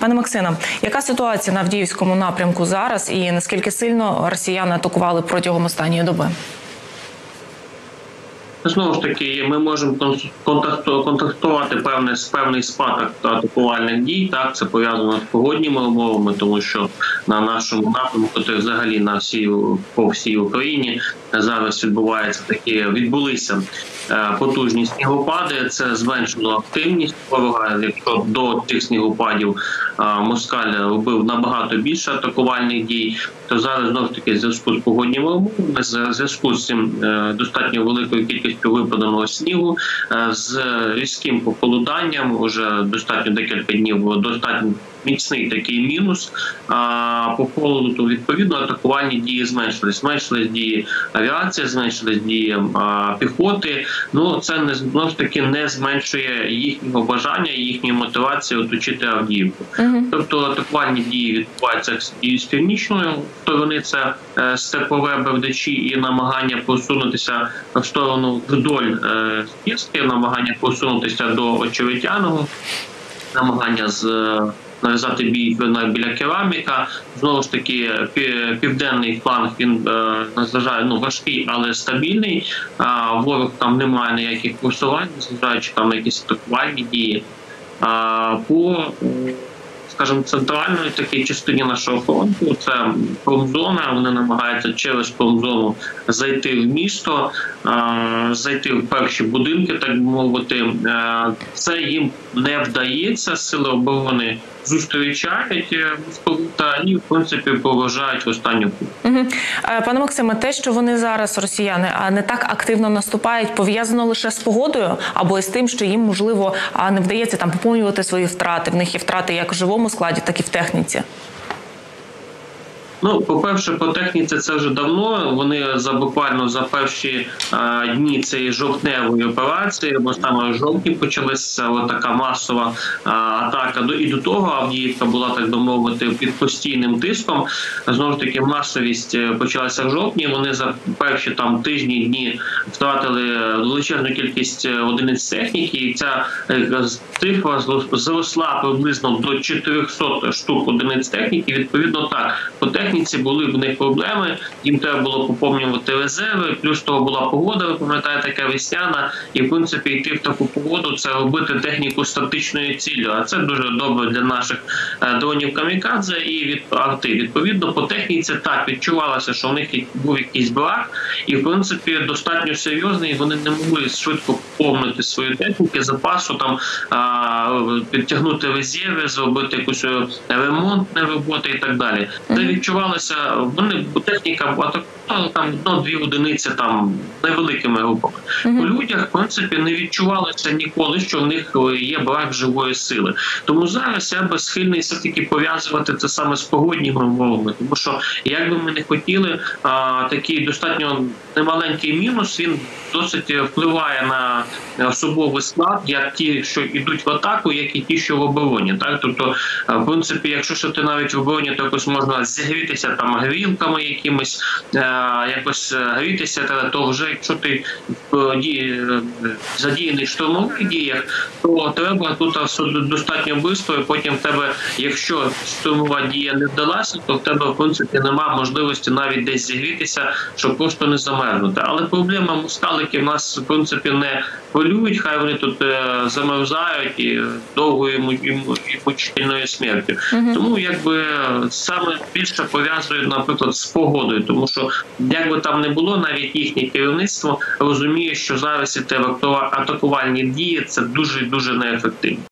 Пане Максиме, яка ситуація на Авдіївському напрямку зараз і наскільки сильно росіяни атакували протягом останньої доби? Знову ж таки, ми можемо контактувати певний спад атакувальних дій. Так, це пов'язано з погодніми умовами, тому що на нашому напрямку, то взагалі по всій Україні зараз відбулися потужні снігопади. Це зменшило активність ворога. Якщо до цих снігопадів москаль робив набагато більше атакувальних дій, то зараз знову ж таки в зв'язку з погодніми умовами, в зв'язку з цим достатньо великою кількістю випаданого снігу, з різким похолоданням, вже достатньо декілька днів, достатньо міцний такий мінус по холоду, то відповідно атакувальні дії зменшились. Зменшились дії авіації, зменшились дії піхоти. Ну, це знову ж таки не зменшує їхнього бажання, їхньої мотивації оточити Авдіївку. Тобто атакувальні дії відбуваються з північної сторони, це Степове, Бердичі, і намагання посунутися в сторону вдоль Спірської, намагання посунутися до Очеретяного, намагання нав'язати бій біля Кераміка. Знову ж таки, південний фланг, він важкий, але стабільний. Ворог там не має ніяких просувань, незважаючи на якісь атакувальні дії. По, скажімо, центральної такій частині нашого фронту, це промзона, вони намагаються через промзону зайти в місто, зайти в перші будинки, так би мовити. Це їм не вдається, сили оборони зустрічають московита і, в принципі, поважають в останню путь. Пане Максиме, те, що вони зараз, росіяни, не так активно наступають, пов'язано лише з погодою або з тим, що їм, можливо, не вдається там поповнювати свої втрати? В них є втрати як в живому складі, так і в техніці. Ну, по-перше, по техніці це вже давно. Вони буквально за перші дні цієї жовтневої операції, бо саме в жовтні почалася така масова атака. І до того Авдіївка була, так би мовити, під постійним тиском. Знову ж таки, масовість почалася в жовтні. Вони за перші тижні, дні втратили величезну кількість одиниць техніки. І ця цифра зросла приблизно до 400 штук одиниць техніки. Відповідно, так, по техніці були в них проблеми, їм треба було поповнювати резерви, плюс того була погода, ви пам'ятаєте, така весняна, і в принципі йти в таку погоду – це робити техніку статичною ціллю, а це дуже добре для наших дронів камікадзе і від арти. Відповідно, по техніці так відчувалося, що в них був якийсь брак, і в принципі достатньо серйозний, вони не могли швидко поповнити свою техніку, запасу, там підтягнути резерви, зробити якусь ремонтні роботи і так далі. Це відчувалося, техніка була там одну-дві одиниці там невеликими групами. У людях, в принципі, не відчувалося ніколи, що в них є брак живої сили. Тому зараз я би схильний все-таки пов'язувати це саме з погодніми умовами, тому що, як би ми не хотіли, такий достатньо немаленький мінус, він досить впливає на особовий склад, як ті, що йдуть в атаку, як і ті, що в обороні. Так? Тобто, в принципі, якщо ти навіть в обороні, то якось можна зігрітися там грілками якимись, якось грітися, то вже якщо ти задіяний в штурмових діях, то треба тут достатньо швидко, і потім в тебе, якщо штурмова дія не вдалася, то в тебе, в принципі, немає можливості навіть десь зігрітися, щоб просто не замерзнути. Але проблема москаликів нас, в принципі, не полюють, хай вони тут замерзають і довгою і мучительною смертю. Тому, якби, саме більше пов'язують, наприклад, з погодою, тому що, як би там не було, навіть їхнє керівництво розуміє, що зараз ці атакувальні дії – це дуже-дуже неефективно.